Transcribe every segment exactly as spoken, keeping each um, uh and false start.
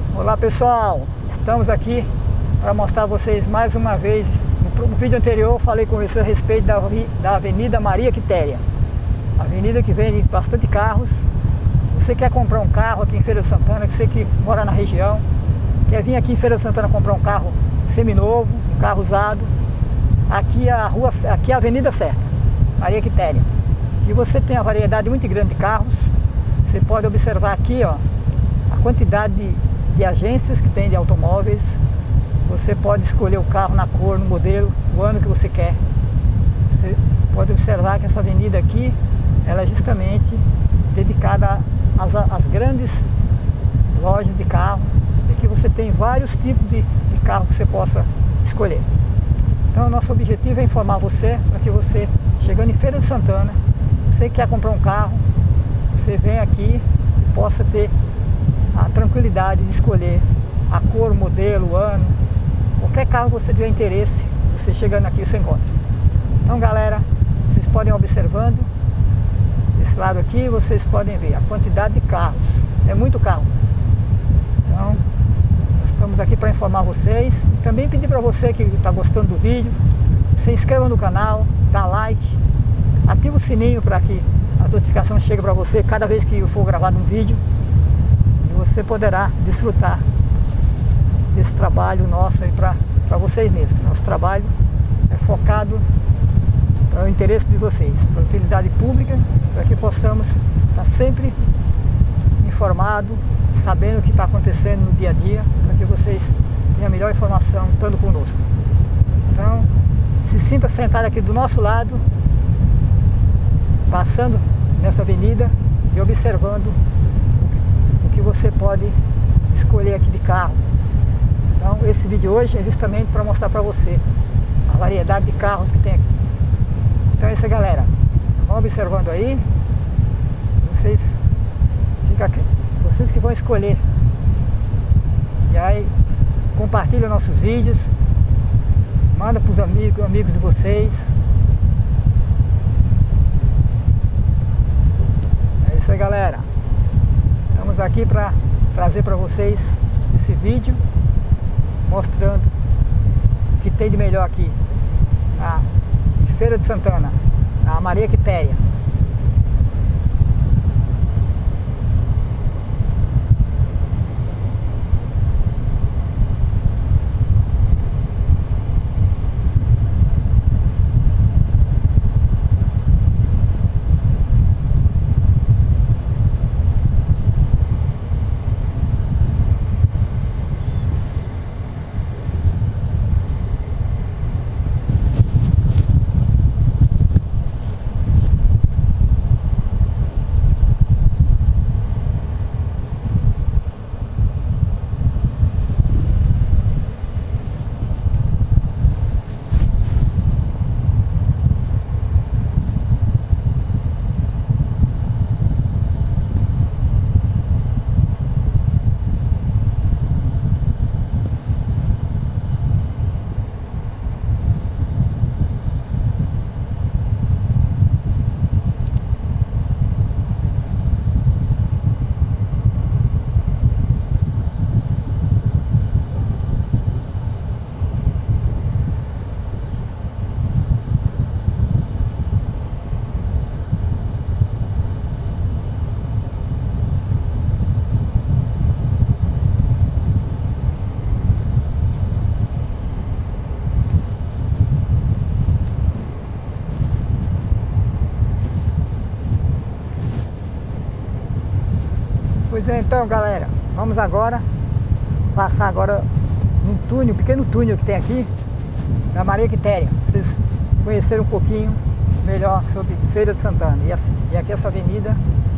Olá pessoal, estamos aqui para mostrar a vocês mais uma vez. No vídeo anterior eu falei com vocês a respeito da, da Avenida Maria Quitéria, avenida que vende bastante carros. Você quer comprar um carro aqui em Feira de Santana, você que mora na região, quer vir aqui em Feira de Santana comprar um carro seminovo, um carro usado, aqui é a rua, aqui é a avenida certa, Maria Quitéria. E você tem uma variedade muito grande de carros. Você pode observar aqui, ó, a quantidade de, de agências que tem de automóveis. Você pode escolher o carro na cor, no modelo, o ano que você quer. Você pode observar que essa avenida aqui, ela é justamente dedicada às, às grandes lojas de carro. E aqui você tem vários tipos de, de carro que você possa escolher. Então o nosso objetivo é informar você, para que você, chegando em Feira de Santana, você que quer comprar um carro, você vem aqui e possa ter a tranquilidade de escolher a cor, o modelo, o ano, qualquer carro que você tiver interesse, você chegando aqui você encontra. Então galera, vocês podem ir observando desse lado aqui, vocês podem ver a quantidade de carros, é muito carro. Então nós estamos aqui para informar vocês e também pedir para você que está gostando do vídeo, se inscreva no canal, dá like, ativa o sininho para que as notificações cheguem para você cada vez que eu for gravado um vídeo, e você poderá desfrutar desse trabalho nosso aí para vocês mesmos. Nosso trabalho é focado para o interesse de vocês, para a utilidade pública, para que possamos estar sempre informados, sabendo o que está acontecendo no dia a dia, para que vocês tenham a melhor informação estando conosco. Então, se sinta sentado aqui do nosso lado, passando nessa avenida e observando o que você pode escolher aqui de carro. Então esse vídeo hoje é justamente para mostrar para você a variedade de carros que tem aqui. Então é isso aí, galera, vão observando aí, vocês, fica aqui, vocês que vão escolher. E aí compartilha nossos vídeos, manda para os amigos, amigos de vocês. É isso aí, galera, estamos aqui para trazer para vocês esse vídeo mostrando o que tem de melhor aqui na Feira de Santana, na Maria Quitéria. Pois é, então galera, vamos agora passar agora num túnel, um pequeno túnel que tem aqui da Maria Quitéria, vocês conhecerem um pouquinho melhor sobre Feira de Santana. E, assim, e aqui essa avenida,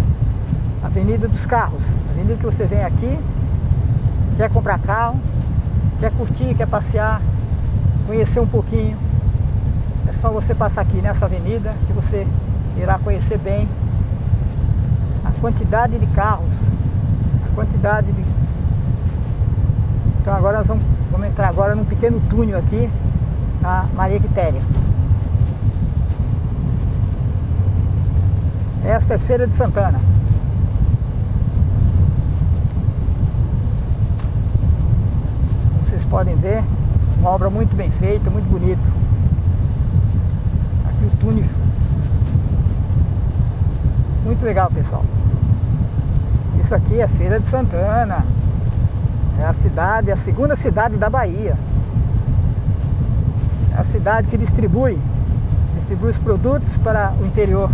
Avenida dos Carros, avenida que você vem aqui, quer comprar carro, quer curtir, quer passear, conhecer um pouquinho, é só você passar aqui nessa avenida que você irá conhecer bem a quantidade de carros, a quantidade de... Então agora nós vamos, vamos entrar agora num pequeno túnel aqui na Maria Quitéria. Esta é Feira de Santana. podem ver, uma obra muito bem feita, muito bonito. Aqui o túnel. Muito legal, pessoal. Isso aqui é Feira de Santana. É a cidade, é a segunda cidade da Bahia. É a cidade que distribui, distribui os produtos para o interior.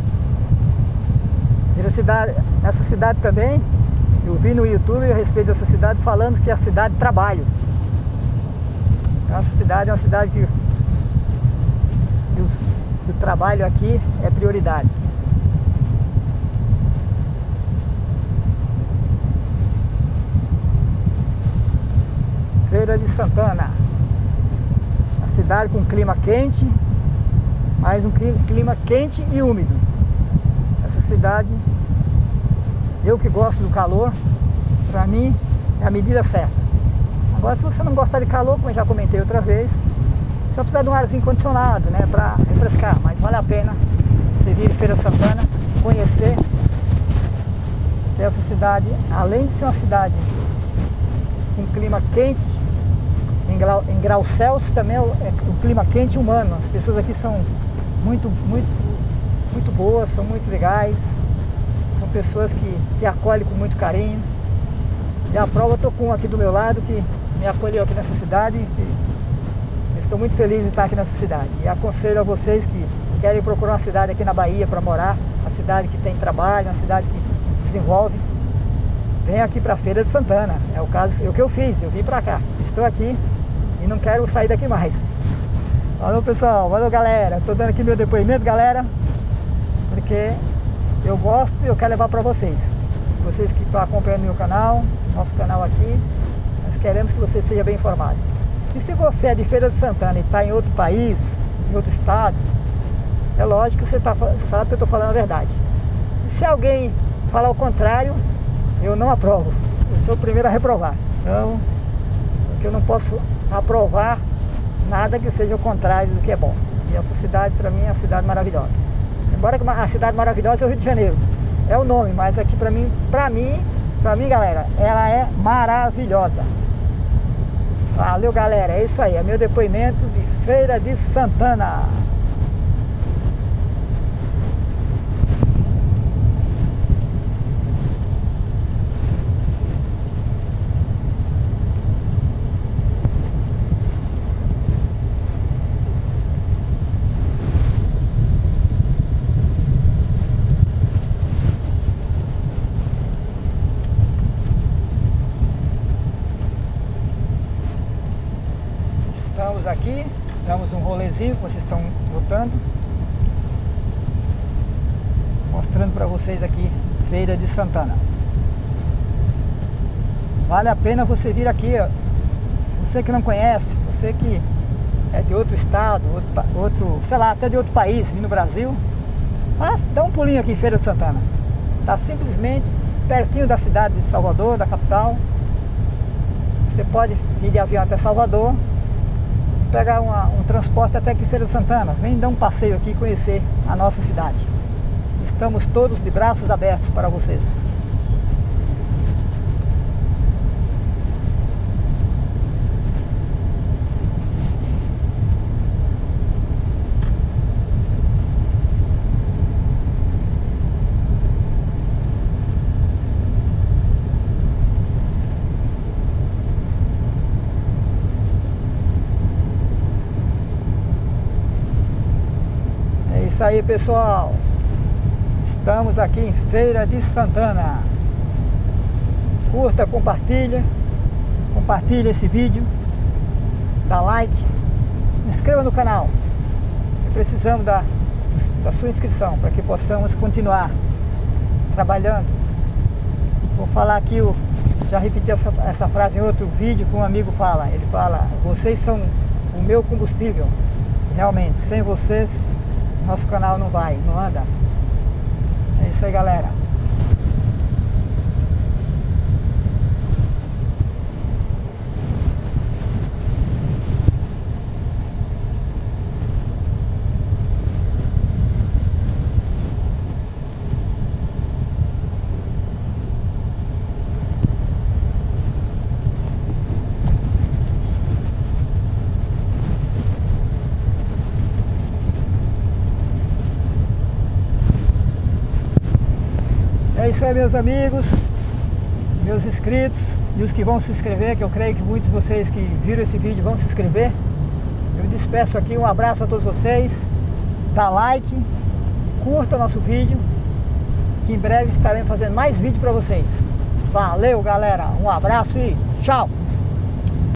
Cidade, essa cidade também, eu vi no YouTube a respeito dessa cidade falando que é a cidade de trabalho. Então essa cidade é uma cidade que, que, os, que o trabalho aqui é prioridade. Feira de Santana. A cidade com clima quente, mas um clima quente e úmido. Essa cidade, eu que gosto do calor, para mim é a medida certa. Agora, se você não gostar de calor, como eu já comentei outra vez, você vai precisar de um arzinho condicionado, né, para refrescar, mas vale a pena você vir em Feira de Santana, conhecer que essa cidade, além de ser uma cidade com clima quente, em, grau, em graus Celsius, também é um clima quente humano. As pessoas aqui são muito, muito, muito boas, são muito legais. São pessoas que te acolhem com muito carinho. E a prova, eu estou com um aqui do meu lado que me acolheu aqui nessa cidade. E estou muito feliz de estar aqui nessa cidade. E aconselho a vocês que querem procurar uma cidade aqui na Bahia para morar, uma cidade que tem trabalho, uma cidade que desenvolve, vem aqui para a Feira de Santana. É o caso, é o que eu fiz, eu vim para cá. Estou aqui e não quero sair daqui mais. Valeu, pessoal, valeu, galera. Estou dando aqui meu depoimento, galera, porque eu gosto e eu quero levar para vocês. Vocês que estão acompanhando meu canal, nosso canal aqui, nós queremos que você seja bem informado. E se você é de Feira de Santana e está em outro país, em outro estado, é lógico que você tá, sabe que eu estou falando a verdade. E se alguém falar o contrário, eu não aprovo. Eu sou o primeiro a reprovar. Então, porque eu não posso aprovar nada que seja o contrário do que é bom. E essa cidade, para mim, é uma cidade maravilhosa. Embora a cidade maravilhosa é o Rio de Janeiro. É o nome, mas aqui para mim, para mim, para mim, galera, ela é maravilhosa. Valeu, galera. É isso aí. É meu depoimento de Feira de Santana. Estamos aqui, damos um rolezinho que vocês estão notando, mostrando para vocês aqui Feira de Santana. Vale a pena você vir aqui, ó. Você que não conhece, você que é de outro estado, outro, outro, sei lá, até de outro país, vir no Brasil, mas dá um pulinho aqui em Feira de Santana. Está simplesmente pertinho da cidade de Salvador, da capital. Você pode vir de avião até Salvador, pegar uma, um transporte até aqui em Feira de Santana. Vem dar um passeio aqui e conhecer a nossa cidade. Estamos todos de braços abertos para vocês. Isso aí, pessoal, estamos aqui em Feira de Santana. Curta, compartilha, compartilha esse vídeo, dá like, inscreva no canal. Precisamos da, da sua inscrição para que possamos continuar trabalhando. Vou falar aqui, eu já repeti essa, essa frase em outro vídeo que um amigo fala. Ele fala: vocês são o meu combustível. E realmente, sem vocês nosso canal não vai, não anda. É isso aí, galera. É isso aí, meus amigos, meus inscritos e os que vão se inscrever, que eu creio que muitos de vocês que viram esse vídeo vão se inscrever. Eu despeço aqui, um abraço a todos vocês, dá like, curta nosso vídeo, que em breve estaremos fazendo mais vídeo para vocês. Valeu, galera, um abraço e tchau!